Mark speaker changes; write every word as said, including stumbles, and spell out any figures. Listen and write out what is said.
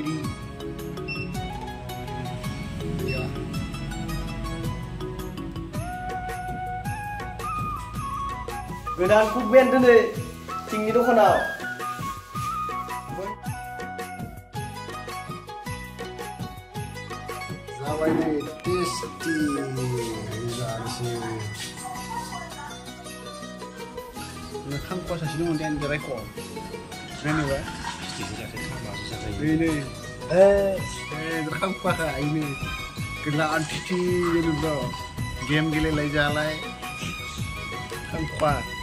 Speaker 1: Sendiri. Ya.
Speaker 2: Godan kubben dene tinggi dखानाव.
Speaker 1: Zabai nih tasty. Jangan Nakang kuasa sini mau dia rekod. Ini wah. Ini. Eh, eh, nakang kuasa ini. Kelaan cici ini bro. Game gile lagi jalan. Nakang kuasa.